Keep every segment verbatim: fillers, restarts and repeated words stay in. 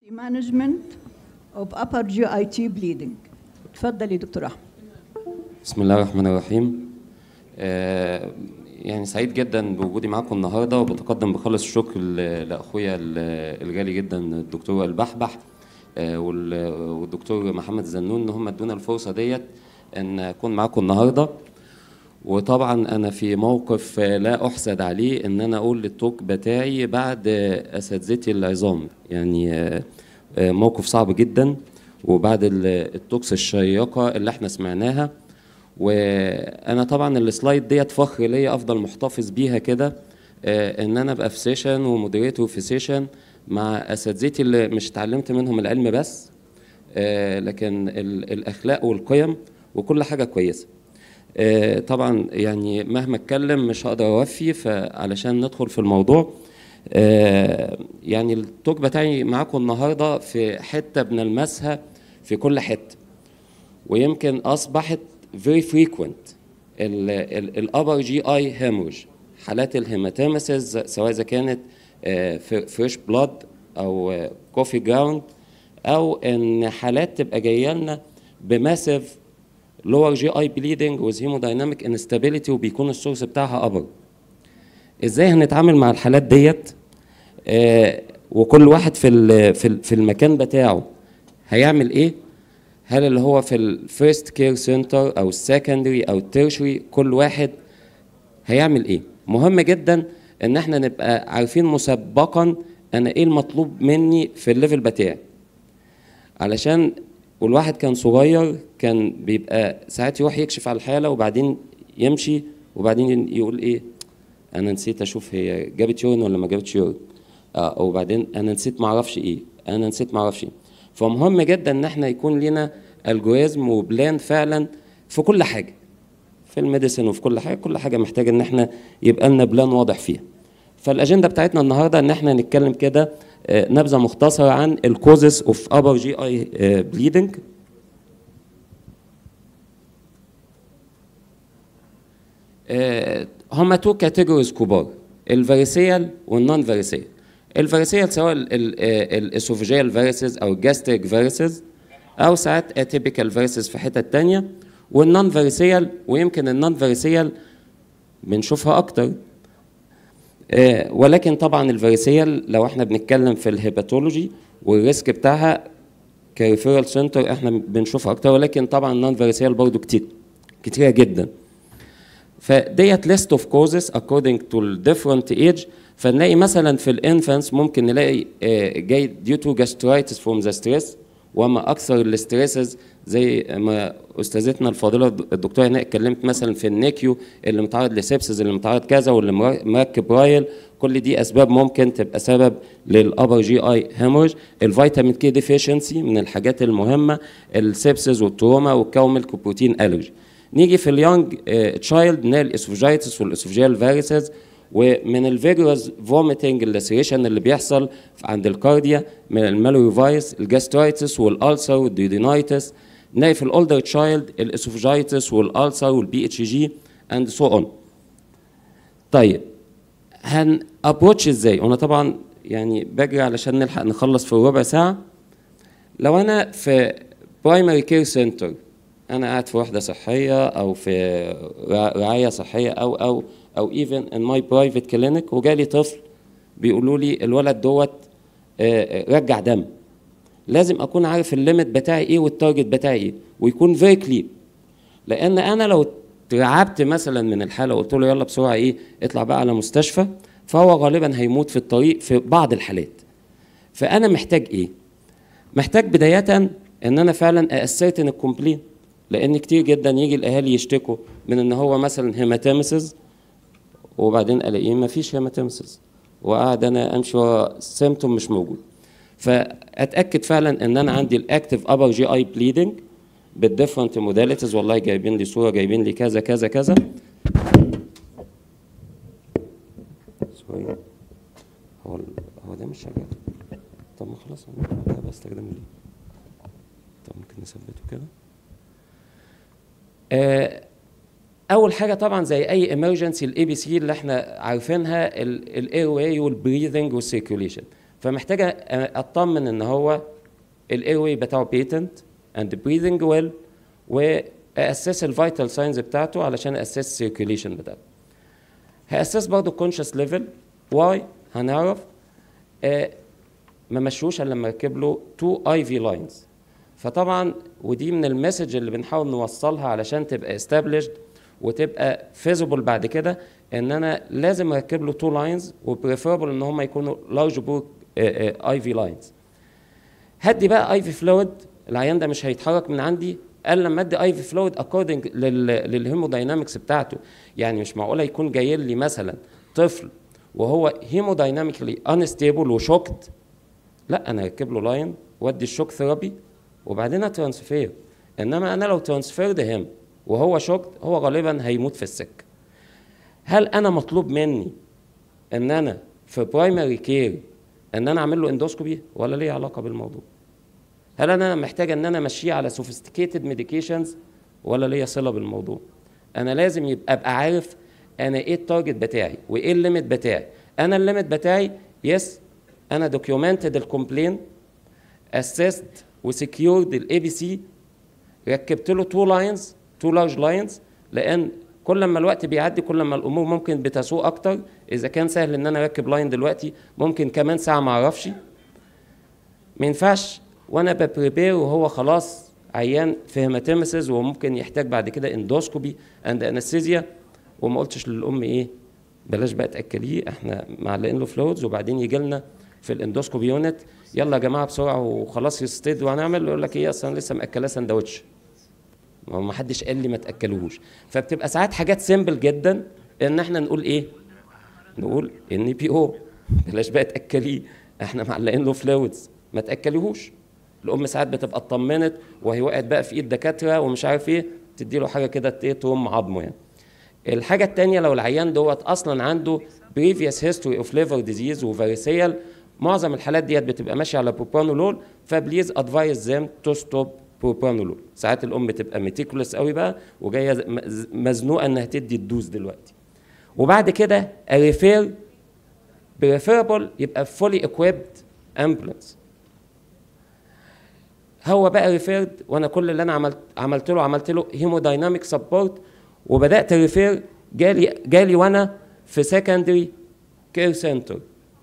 management of upper جي آي تي bleeding. اتفضلي دكتور احمد. بسم الله الرحمن الرحيم. آه يعني سعيد جدا بوجودي معاكم النهارده، وبتقدم بخالص الشكر لاخويا الغالي جدا الدكتور البحبح آه والدكتور محمد زنون ان هم ادونا الفرصه ديت ان اكون معاكم النهارده. وطبعا انا في موقف لا احسد عليه ان انا اقول التوك بتاعي بعد اساتذتي العظام، يعني موقف صعب جدا، وبعد التوكس الشيقه اللي احنا سمعناها. وانا طبعا السلايد ديت فخر ليا افضل محتفظ بيها كده، ان انا ابقى في سيشن ومودريتور في سيشن مع اساتذتي اللي مش اتعلمت منهم العلم بس، لكن الاخلاق والقيم وكل حاجه كويسه. طبعا يعني مهما اتكلم مش هقدر اوفي، فعلشان ندخل في الموضوع يعني التوك بتاعي معاكم النهارده في حته بنلمسها في كل حته، ويمكن اصبحت very frequent الابر جي اي هيمورج، حالات الهيماتيمسز سواء اذا كانت فريش بلاد او كوفي جراوند، او ان حالات تبقى جايه لنا بماسيف lower جي اي bleeding with hemodynamic instability وبيكون السورس بتاعها upper. ازاي هنتعامل مع الحالات ديت؟ آه وكل واحد في في المكان بتاعه هيعمل ايه؟ هل اللي هو في الفيرست كير سنتر او السكندري او التيرشري كل واحد هيعمل ايه؟ مهم جدا ان احنا نبقى عارفين مسبقا انا ايه المطلوب مني في الليفل بتاعي، علشان والواحد كان صغير كان بيبقى ساعات يروح يكشف على الحاله وبعدين يمشي وبعدين يقول ايه؟ انا نسيت اشوف هي جابت يورين ولا ما جابتش يورين، اه وبعدين انا نسيت ما اعرفش ايه، انا نسيت ما اعرفش ايه. فمهم جدا ان احنا يكون لنا الجوريزم وبلان فعلا في كل حاجه، في الميديسن وفي كل حاجه، كل حاجه محتاجه ان احنا يبقى لنا بلان واضح فيها. فالاجنده بتاعتنا النهارده ان احنا نتكلم كده نبذه مختصره عن الكوزز اوف ابر جي اي بليدنج. هما تو كاتيجوريز كبار، الفاريسيال والنون فاريسيال. الفاريسيال سواء الاسوفيجيال فاريسز او الجاستريك فاريسز، او ساعات اتيبيكال فاريسز في حته ثانيه، والنون فاريسيال، ويمكن النون فاريسيال بنشوفها اكتر. آه ولكن طبعا الفاريسيال لو احنا بنتكلم في الهيباتولوجي والريسك بتاعها كريفيرال سنتر احنا بنشوفها اكتر، ولكن طبعا النون فاريسيال برضو كتير كتيره جدا. فديت ليست اوف كوزز according to different age. فنلاقي مثلا في الانفانس ممكن نلاقي آه جاي due to gastritis from the stress، وما اكثر الاستريسز زي ما استاذتنا الفاضله الدكتوره هنا اتكلمت مثلا في النيكيو اللي متعرض لسبسز، اللي متعرض كذا، واللي مركب رايل، كل دي اسباب ممكن تبقى سبب للابر جي اي هيمورج. الفيتامين كي ديفيشنسي من الحاجات المهمه، السبسز والتروما والكاوميلك بروتين الرجي. نيجي في اليونج تشايلد نلاقي الاسوفجايتس والاسوفجيال فاريسز، ومن الفيجوس فوميتنج اللاسيريشن اللي بيحصل عند الكارديا من المالوري فايروس، الجاسترايتس والالسر والديودينايتس. نلاقي في الاولدر تشايلد الاسوفجايتس والالسر والبي اتش جي اند سو اون. طيب هن ابروتش ازاي؟ وانا طبعا يعني بجري علشان نلحق نخلص في ربع ساعه. لو انا في برايمري كير سنتر، انا قاعد في وحده صحيه او في رعايه صحيه او او او ايفن ان ماي برايفت كلينيك، وجالي طفل بيقولوا لي الولد دوت رجع دم، لازم اكون عارف الليميت بتاعي ايه والتارجت بتاعي ايه، ويكون فيري كلير. لان انا لو تعبت مثلا من الحاله وقلت له يلا بسرعه ايه اطلع بقى على مستشفى، فهو غالبا هيموت في الطريق في بعض الحالات. فانا محتاج ايه؟ محتاج بدايه ان انا فعلا اسيرتن الكومبلين، لان كتير جدا يجي الاهالي يشتكوا من ان هو مثلا هيماتيمسز وبعدين الاقيه ما فيش هيماتيمسز، وقاعد انا امشي ورا سيمتوم مش موجود. فاتاكد فعلا ان انا عندي الاكتيف ابر جي اي بليدنج بالديفرنت موداليتيز. والله جايبين لي صوره، جايبين لي كذا كذا كذا. سوري هو هو ده مش شغال. طب ما خلاص انا بستخدمه ليه؟ طب ممكن نثبته كده. آه اول حاجه طبعا زي اي امرجنسي الاي بي سي اللي احنا عارفينها، الاير واي والبريذنج والسيركيوليشن. فمحتاجه اطمن ان هو الاير واي بتاعه بيتنت اند بريذنج ويل، واسس الفيتال ساينز بتاعته علشان اسس السيركيوليشن بتاعته. هاسس برضه الكونشس ليفل. واي؟ هنعرف آه ما مشوش الا لما ركب له تو اي في لاينز. فطبعا ودي من المسج اللي بنحاول نوصلها علشان تبقى استابليشد وتبقى فيزبل بعد كده، ان انا لازم اركب له تو لاينز، وبريفربل ان هم يكونوا لارج بور اي في لاينز. هدي بقى اي في فلويد، العيان ده مش هيتحرك من عندي الا لما ادي اي في فلويد اكوردنج للهيموداينامكس بتاعته. يعني مش معقوله يكون جاي لي مثلا طفل وهو هيمودايناميكلي انستيبل وشوكت، لا انا اركب له لاين وادي الشوك ثيرابي وبعدين اترانسفير. انما انا لو ترانسفيرد هيم وهو شوكت، هو غالبا هيموت في السكه. هل انا مطلوب مني ان انا في برايمري كير ان انا اعمل له اندوسكوبي ولا ليه علاقه بالموضوع؟ هل انا محتاج ان انا امشيه على سوفيستيكيتد ميديكيشنز ولا ليه صله بالموضوع؟ انا لازم يبقى ابقى عارف انا ايه التارجت بتاعي وايه الليميت بتاعي. انا الليميت بتاعي يس انا دوكيومنتد الكومبلين، اسست وسكيورد الاي بي سي، ركبت له تو لاينز تو لارج لاينز، لان كل ما الوقت بيعدي كل ما الامور ممكن بتسوء اكتر. اذا كان سهل ان انا اركب لاين دلوقتي ممكن كمان ساعه ما اعرفش. ما ينفعش وانا ببريبير وهو خلاص عيان في هيماتيمسز وممكن يحتاج بعد كده اندوسكوبي اند انستيزيا وما قلتش للام ايه بلاش بقى تاكليه، احنا معلقين له فلويدز، وبعدين يجي لنا في الاندوسكوبي يونت يلا يا جماعه بسرعه وخلاص يستيد وهنعمل، يقول لك ايه اصلا لسه ماكلاه سندوتش، ما هو ما حدش قال لي ما تاكلوهوش. فبتبقى ساعات حاجات سيمبل جدا ان احنا نقول ايه؟ نقول ان بي او بلاش بقى تاكليه، احنا معلقين له فلويدز ما تاكليهوش. الام ساعات بتبقى اطمنت وهي وقعت بقى في ايد دكاتره ومش عارف ايه، تدي له حاجه كده ايه تقوم عظمه يعني. الحاجه الثانيه لو العيان دوت اصلا عنده previous history of liver disease وفاريسيال، معظم الحالات ديت بتبقى ماشيه على بروبانولول، فبليز ادفايز زيم تو ستوب بروبانولول. ساعات الام بتبقى ميتيكولس قوي بقى وجايه مزنوقه انها تدي الدوز دلوقتي. وبعد كده ريفير بريفيربل يبقى فولي equipped امبولانس. هو بقى ريفيرد وانا كل اللي انا عملت عملت له عملت له هيمودايناميك سبورت، وبدات ريفير جالي جالي وانا في سكندري كير سنتر.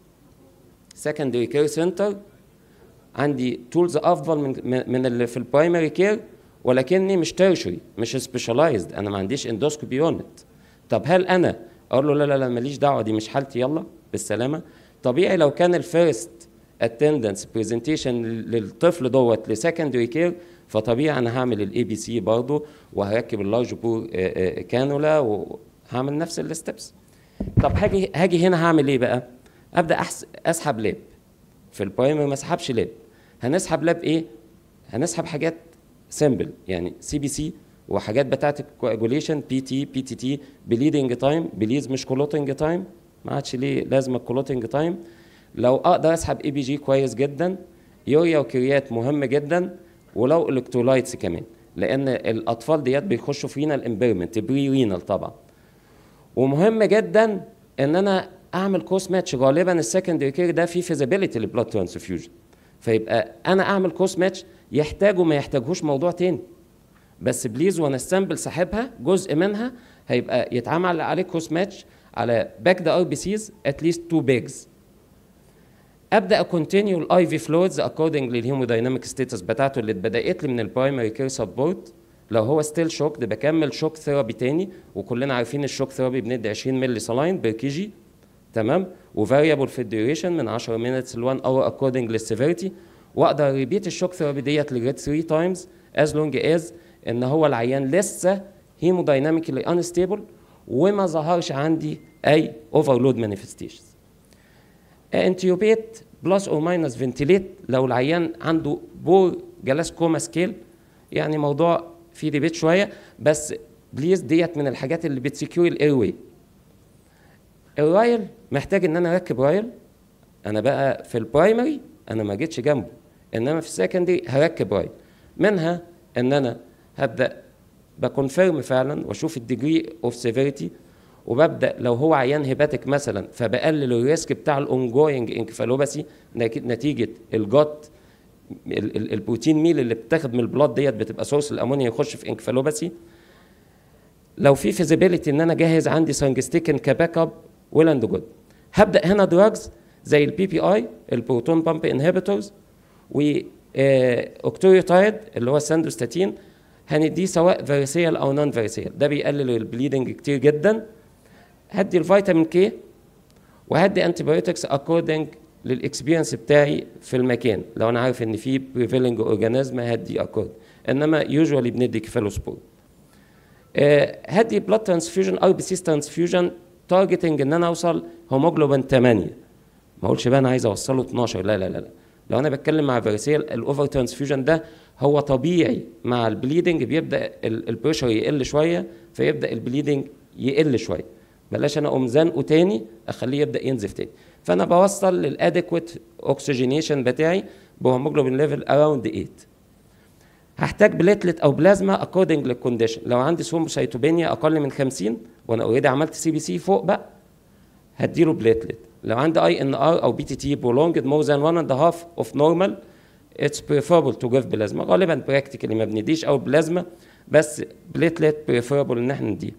سكندري كير سنتر عندي تولز افضل من من اللي في البرايمري كير، ولكني مش تيرشري مش سبيشالايزد، انا ما عنديش اندوسكوبي يونت. طب هل انا اقول له لا لا لا ماليش دعوه دي مش حالتي يلا بالسلامه؟ طبيعي لو كان الفيرست اتندنس برزنتيشن للطفل دوت لسكندري كير، فطبيعي انا هعمل الاي بي سي برضه وهركب اللارج بور كانولا وهعمل نفس الستبس. طب هاجي هاجي هنا هعمل ايه بقى؟ ابدا اسحب لاب. في البرايمري ما اسحبش لاب، هنسحب لاب ايه؟ هنسحب حاجات سيمبل يعني سي بي سي وحاجات بتاعت الكواجوليشن بي تي بي تي تي بليدنج تايم بليز مش كلوتنج تايم، ما عادش ليه لازمه الكلوتنج تايم. لو اقدر اسحب اي بي جي كويس جدا، يوريا وكريات مهم جدا، ولو الكترولايتس كمان، لان الاطفال ديات بيخشوا في رينال امبيرمنت بري رينال طبعا. ومهم جدا ان انا اعمل كوست ماتش. غالبا السكندري كير ده فيه فيزابيليتي للبلاد ترانسفيوجن، فيبقى انا اعمل كوست ماتش يحتاجوا ما يحتاجوش موضوع تاني، بس بليز وانا السامبل ساحبها جزء منها هيبقى يتعمل عليه كوست ماتش على باك ذا ار بي سيز اتليست تو بيجز. ابدا اكونتينيو الاي في فلويدز اكوردنج للهيمودايناميك ستاتس بتاعته اللي اتبدات لي من البرايمري كير سبورت. لو هو ستيل شوك ده بكمل شوك ثيرابي تاني، وكلنا عارفين الشوك ثيرابي بندي عشرين مللي سلاين بير كي جي، تمام، وفاريبل في الديوريشن من عشرة مينتس ل واحد اور اكوردنج للسيفيريتي. واقدر ريبيت الشوك ثيرابي ديت لغايه ثلاثة تايمز از لونج از ان هو العيان لسه هيمودايناميكلي انستيبل وما ظهرش عندي اي اوفرلود مانيفستيشنز. انتيوبيت بلس او ماينس فنتيليت لو العيان عنده بور جلاس كوما سكيل، يعني موضوع فيه ديبيت شويه، بس بليز ديت من الحاجات اللي بتسكيور الاير واي. الرايل محتاج ان انا اركب رايل. انا بقى في البرايمري انا ما جيتش جنبه، انما في السكندري هركب رايل. منها ان انا هبدا بكونفيرم فعلا واشوف الديجري اوف سيفيريتي، وببدا لو هو عيان هيباتيك مثلا فبقلل الريسك بتاع الاونجوينج انكفالوباسي نتيجه الجات البروتين ميل اللي بتاخد من البلاد ديت بتبقى سورس الامونيا يخش في انكفالوباسي. لو في فيزيبيليتي ان انا جاهز عندي سانجستيكن كباك اب ويل اند جود، هبدا هنا دراجز زي البي بي اي البروتون بامب انهبيتورز و اوكتوريوتايد اللي هو الساندوستاتين، هنديه سواء فاريسيال او نون فاريسيال، ده بيقلل البليدنج كتير جدا. هدي الفيتامين كي وهدي انتي بايوتكس اكوردنج للاكسبيرينس بتاعي في المكان، لو انا عارف ان في بريفيلنج اورجانيزم هدي اكورد، انما يوجوالي بندي كيفالوسبور. أه هدي بلاد ترانسفيوجن ار بي سي ترانسفيوجن تارجتنج ان انا اوصل هيموجلوبين ثمانية، ما اقولش بقى انا عايز اوصله اتناشر، لا لا لا لا. لو انا بتكلم مع فاريسيال الاوفر ترانسفيوجن ده هو طبيعي مع البليدنج، بيبدا البريشر يقل شويه فيبدا البليدنج يقل شويه، بلاش انا اقوم زنقه تاني اخليه يبدا ينزف تاني. فانا بوصل للادكويت اوكسجينيشن بتاعي بهيموجلوبين ليفل اراوند ثمانية. هحتاج بليتلت او بلازما اكوردنج للكونديشن، لو عندي ثرومبوسايتوبينيا اقل من خمسين وانا اوريدي عملت سي بي سي فوق بقى هديله بليتلت. لو عندي اي ان ار او بي تي تي prolonged more than one and a half of normal it's preferable to give بلازما. غالبا براكتيكالي ما بنديش او بلازما، بس بليتلت preferable ان احنا نديه.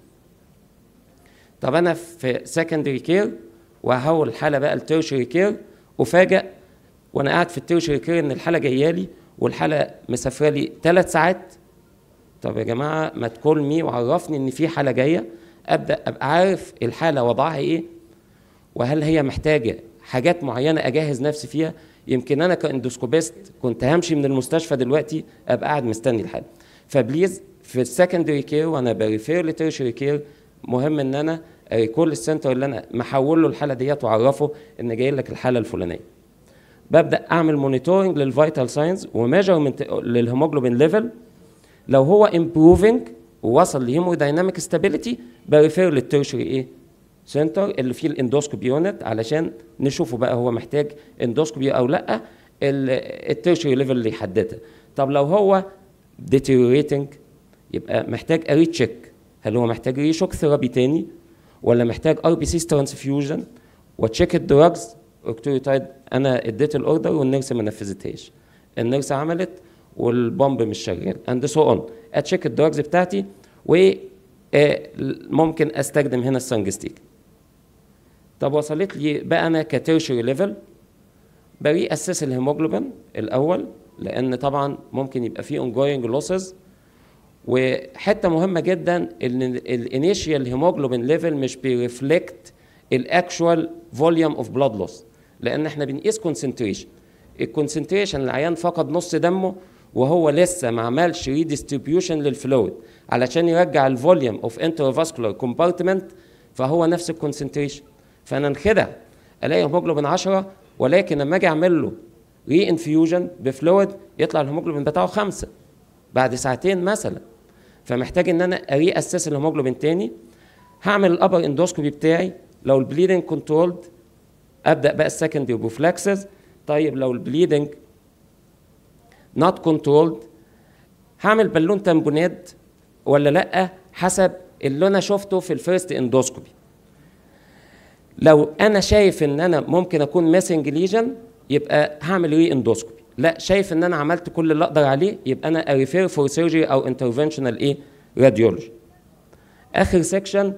طب انا في سكندري كير وهحول الحاله بقى لتيرشري كير، وفاجئ وانا قاعد في التيرشري كير ان الحاله جايه لي والحاله مسافره لي ثلاث ساعات. طب يا جماعه ما تكول مي وعرفني ان في حاله جايه، ابدا ابقى عارف الحاله وضعها ايه، وهل هي محتاجه حاجات معينه اجهز نفسي فيها. يمكن انا كاندوسكوبيست كنت همشي من المستشفى دلوقتي ابقى قاعد مستني الحاله. فبليز في السكندري كير وانا بريفير لتيرشري كير مهم ان انا ريكول السنتر اللي انا محول له الحاله ديت واعرفه ان جاي لك الحاله الفلانيه. ببدا اعمل مونيتورنج للفيتال ساينز وميجرمنت للهيموجلوبين ليفل. لو هو امبروفنج ووصل لهيمودايناميك ستابيليتي بريفير للتيرشري ايه سنتر اللي فيه الاندوسكوبي يونت علشان نشوفه بقى هو محتاج اندوسكوبي او لا، التيرشري ليفل اللي يحددها. طب لو هو ديتيريوريتنج يبقى محتاج اري تشيك، هل هو محتاج ريشوك ثيرابي تاني ولا محتاج ار بي سي ترانسفيوجن، وتشيك الدراجز. اوكتوريتايد انا اديت الاوردر والنيرس ما نفذتهاش، النيرس عملت والبامب مش شغال اند سو اون، اتشيك الدراجز بتاعتي وممكن استخدم هنا السانجستيك. طب وصلت لي بقى انا كتيرشري ليفل بري اسس الهيموجلوبين الاول، لان طبعا ممكن يبقى فيه اونجوينج لوسز. وحته مهمه جدا ان الانيشيال هيموجلوبين ليفل مش بيرفلكت الاكشوال فوليوم اوف بلاد لوس، لان احنا بنقيس كونسنتريشن. الكونسنتريشن العيان فقد نص دمه وهو لسه ما عملش ريديستريبيوشن للفلويد علشان يرجع الفوليوم اوف انترفاسكولار كومبارتمنت، فهو نفس الكونسنتريشن. فانا انخدع الاقي هيموجلوبين عشرة ولكن لما اجي اعمل له ري انفيوجن بفلويد يطلع الهيموجلوبين بتاعه خمسة بعد ساعتين مثلا. فمحتاج ان انا اري اسس الهيموجلوبين تاني. هعمل الابر اندوسكوبي بتاعي، لو البليدنج كنترولد ابدا بقى السكندري بروفلاكسز. طيب لو البليدنج نوت كنترولد هعمل بالون تامبونات ولا لا حسب اللي انا شفته في الفيرست اندوسكوبي. لو انا شايف ان انا ممكن اكون ماسنج ليجن يبقى هعمل ري اندوسكوبي، لا شايف ان انا عملت كل اللي اقدر عليه يبقى انا اريفير فور سيرجري او انترفنشنال ايه راديولوجي. اخر سيكشن.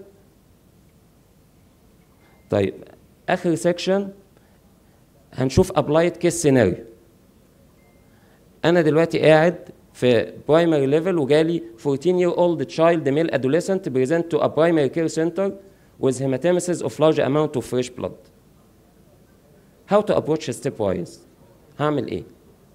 طيب اخر سيكشن هنشوف ابلايد كيس سيناريو. انا دلوقتي قاعد في برايمري ليفل وجالي fourteen year old child male adolescent present to a primary care center with hematemesis of large amount of fresh blood. How to approach step wise؟ هعمل ايه؟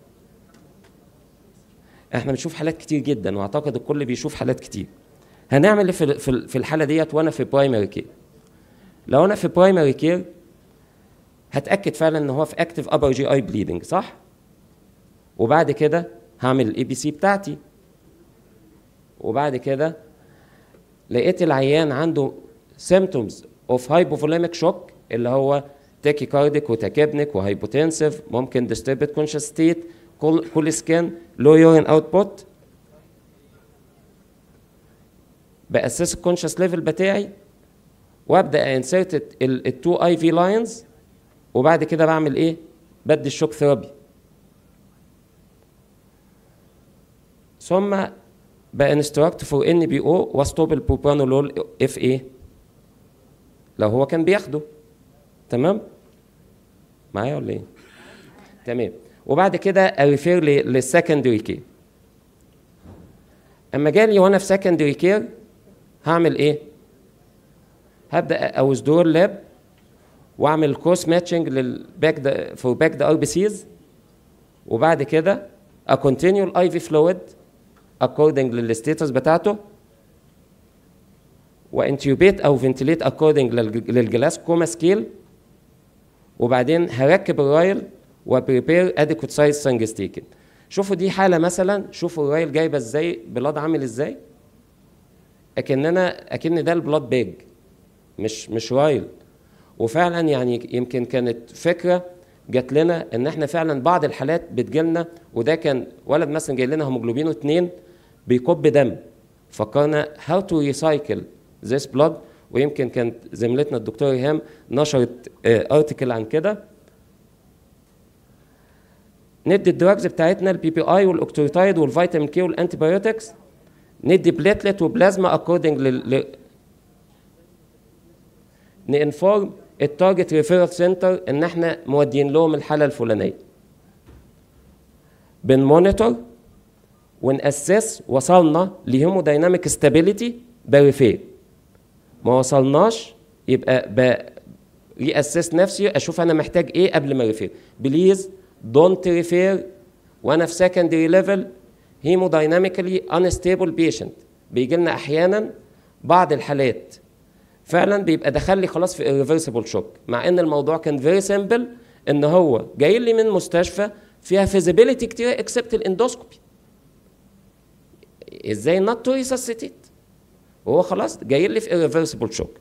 احنا بنشوف حالات كتير جدا واعتقد الكل بيشوف حالات كتير. هنعمل ايه في في الحاله ديت وانا في برايمري كير؟ لو انا في برايمري كير هتاكد فعلا ان هو في اكتف ابر جي اي بليدنج صح؟ وبعد كده هعمل الاي بي سي بتاعتي، وبعد كده لقيت العيان عنده symptoms of hypovolemic shock اللي هو تاكيكارديك وتاكيبنيك وهايبوتنسيف، ممكن disturbed conscious state، كل سكان، low urine output. بأسس الكونشس ليفل بتاعي وابدا انسرت التو اي في لاينز، وبعد كده بعمل ايه؟ بدي الشوك ثيرابي، ثم بانستراكت فور ان بي او واستوب البروبرانولول اف ايه لو هو كان بياخده. تمام معايا ولا ايه؟ تمام. وبعد كده اريفير للسكندري كير. اما جالي وانا في سكندري كير هعمل ايه؟ هبدا اوزدور لاب واعمل كروس ماتشنج للباك فور باك ذا ار بي سيز، وبعد كده اكونتينيو الاي في فلويد اكوردنج للستيتس بتاعته، وانتيوبيت او فنتيليت اكوردنج للجلاس كوما سكيل، وبعدين هركب الرايل وبريبير اديكوت سايز سانجستيكن. شوفوا دي حاله مثلا، شوفوا الرايل جايبه ازاي، بلاد عامل ازاي، اكننا اكن ده البلاد باج مش مش رايل. وفعلا يعني يمكن كانت فكره جات لنا ان احنا فعلا بعض الحالات بتجيلنا، وده كان ولد مثلا جاي لنا هيموجلوبينه اتنين بيكب دم، فكرنا هاو تو ريسايكل ذيس بلاد، ويمكن كانت زميلتنا الدكتوره ريهام نشرت ارتكل عن كده. ندي الدراجز بتاعتنا البي بي اي والاوكتوريتايد والفيتامين كي والانتي بايوتكس، ندي بليتلت وبلازما اكوردنج لل نانفورم التارجت ريفيرال سنتر ان احنا مودين لهم الحاله الفلانيه. بنمونيتور ونأسس، وصلنا لهيمودايناميك ستابيليتي بريفير، ما وصلناش يبقى ريأسس نفسي اشوف انا محتاج ايه قبل ما ريفير. بليز دونت ريفير وانا في سكندري ليفل هيمودايناميكالي انستيبل بيشنت. بيجي لنا احيانا بعض الحالات فعلا بيبقى دخل لي خلاص في irreversible شوك، مع ان الموضوع كان فيري سيمبل، ان هو جاي لي من مستشفى فيها فيزيبيليتي كتير اكسبت الاندوسكوبي، ازاي نوت تو ريسسيتيت وهو خلاص جاي لي في irreversible شوك.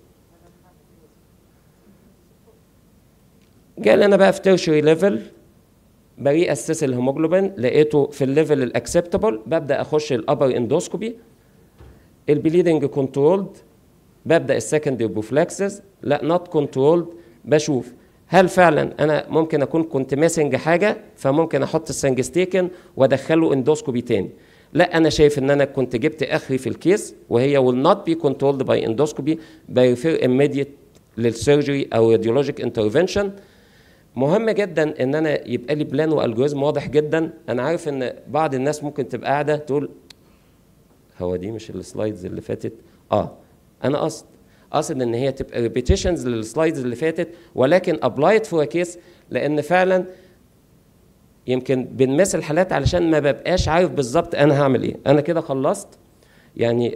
جاي لي انا بقى في تيرشري ليفل بري اسس الهيموجلوبين، لقيته في الليفل الاكسبتبل، ببدا اخش الابر اندوسكوبي، البليدنج كنترولد، ببدا السكندري بروفلاكسس، لا نوت كنترولد، بشوف هل فعلا انا ممكن اكون كنت ماسنج حاجه فممكن احط السنجستيكن وادخله اندوسكوبي تاني، لا انا شايف ان انا كنت جبت اخري في الكيس وهي will not be controlled by endoscopy بريفير immediate للسيرجري او راديولوجيك انترفنشن. مهم جدا ان انا يبقى لي بلان والجوريزم واضح جدا. انا عارف ان بعض الناس ممكن تبقى قاعده تقول هو دي مش السلايدز اللي فاتت، اه انا قصد قصد ان هي تبقى ريبيتيشنز للسلايدز اللي فاتت، ولكن ابلايد فور كيس، لان فعلا يمكن بنمثل الحالات علشان ما ببقاش عارف بالظبط انا هعمل ايه. انا كده خلصت يعني.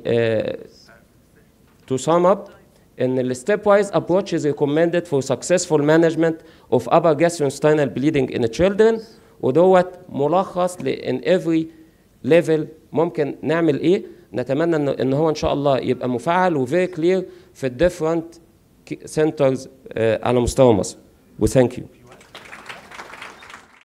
تو سام اب ان الستيب وايز ابروتش از ريكومندد فور سكسسفول مانجمنت اوف upper gastrointestinal bleeding in children، ودوت ملخص لان every level ممكن نعمل ايه. نتمنى ان ان هو ان شاء الله يبقى مفعل وفيري كلير في الديفرنت سنترز على مستوى مصر. وثانك يو.